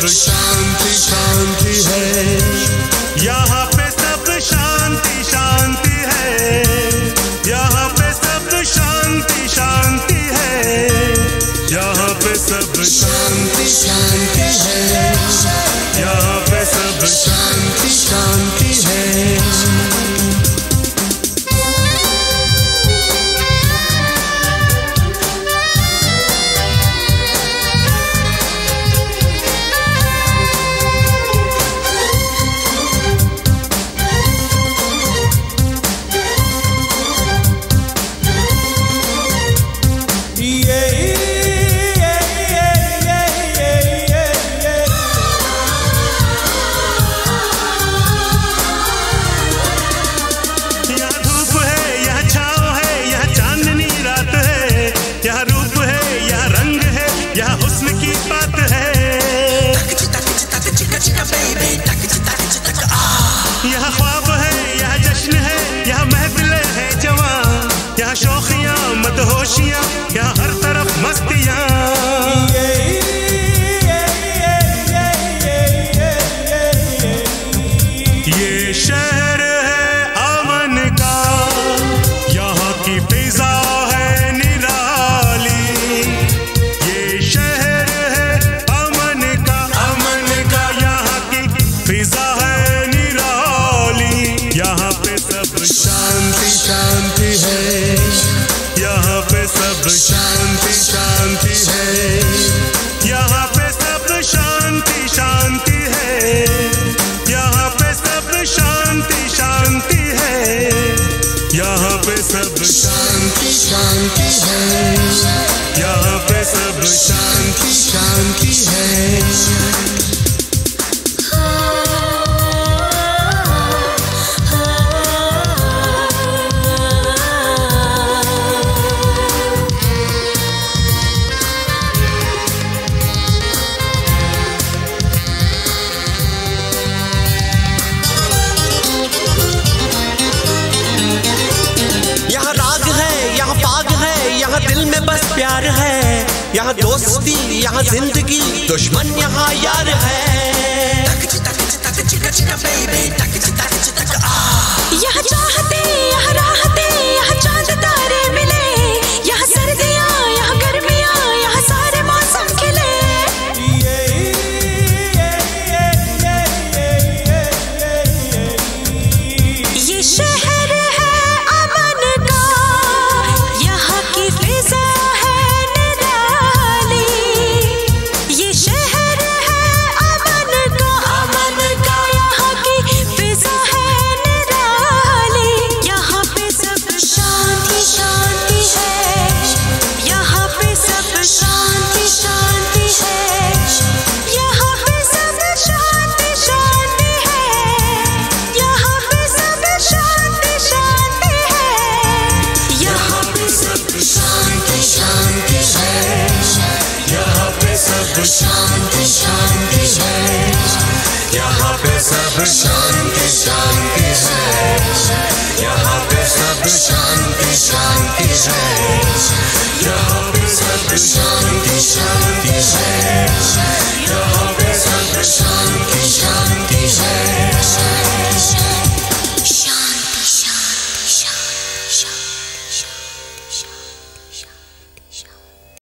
सब शांति शांति है, यहाँ पे सब शांति शांति है, यहाँ पे सब शांति शांति है, यहाँ पे सब शांति शांति है, यहाँ पे सब शांति शांति है। यहाँ ख्वाब है, यहाँ जश्न है, यहाँ महफिलें हैं जवां, यहाँ शौखियाँ मदहोशियाँ, यहाँ हर तरफ मस्तियाँ। ये शहर है अमन का, यहाँ की फिजा है निराली। ये शहर है अमन का, यहाँ की फिजा है, यहाँ पे सब शांति शांति है, यहाँ पे सब शांति शांति है, यहाँ पे सब शांति शांति है, यहाँ पे सब शांति शांति है, यहाँ पे सब शांति शांति है, यहाँ पे सब शांति शांति है। दिल में बस प्यार है, यहाँ दोस्ती, यहाँ जिंदगी, दुश्मन यहाँ यार है। यहाँ चाहते, यहाँ राहते, यहाँ चांद तारे मिले, यहाँ सर्दियाँ, यहाँ गर्मियाँ, यहाँ सारे मौसम खिले। ये शहर है अमन का, यहाँ की फिजा है निराली। ये शहर है अमन का, यहाँ की फिजा है निराली। यहाँ पे सब शांति शांति है, यहाँ पे सब शांति शांति है, यहाँ पे सब शांति शांति है, यहाँ पे सब शांति शांति है, यहाँ पे सब शांति शांति है, यहाँ पे सब शांति शांति है, यहाँ पे सब शांति शांति है, यहाँ पे सब शांति शांति है, यहाँ पे सब शांति शांति है।